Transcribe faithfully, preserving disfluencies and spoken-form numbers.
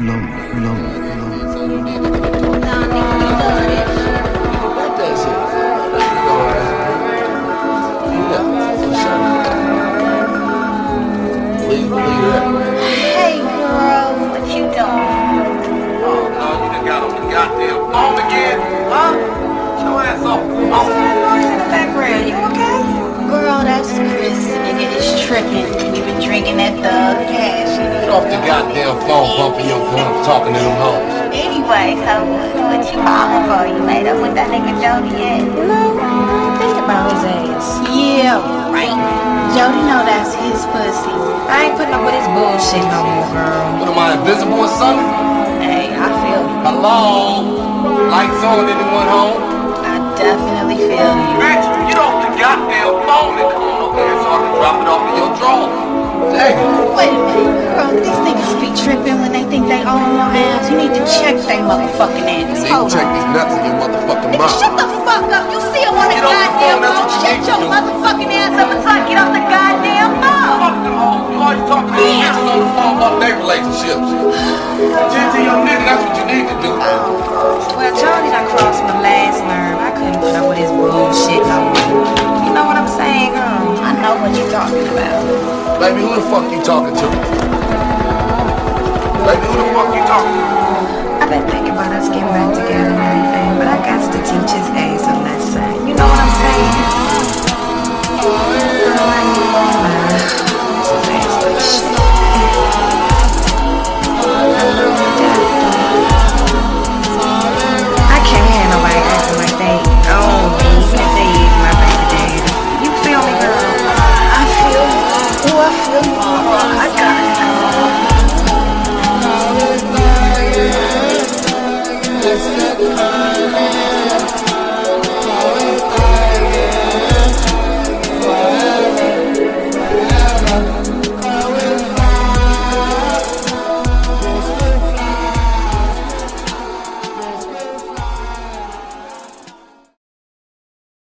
no, no, no. So you need to come talk. Nah, nigga, you know this. What that shit? Yeah, for sure. Believe, believe that. Hey, girl, what you doing? Oh, no, you done got on the goddamn phone again, huh? Get your ass off the phone. What's that noise in the background? You okay? Girl, that's Chris. Nigga is tripping. You been drinking that thug cash. Get off the goddamn phone, bumping your gums, talking to them hoes. Anyway, so what you calling for? You made up with that nigga Jody yet? No, think about his ass. Yeah, right. Jody know that's his pussy. I ain't putting up with his bullshit no more, girl. What am I, invisible or something? Hey, I feel you. Hello? Lights on, anyone home? I definitely feel you. Bitch, get off the goddamn phone and come on over here so I can drop it off in your drawer. Dang. Wait a minute, girl. These niggas be tripping when they think they own your ass. You need to check they motherfucking ass. See, you check these nuts in your motherfucking Nigga, mouth. shut the fuck up. You see him on the Get off the goddamn phone, that's phone. what you Shut need to your do. motherfucking ass up until I get off the goddamn phone. Fuck them hoes. You always talking to these bitches on the phone about their relationships. Attend to your nigga, that's what you need to do. Well, Jody done crossed my last nerve. I couldn't put up with his bullshit no more. You know what I'm saying, girl? I know what you're talking about. Baby, who the fuck you talking to?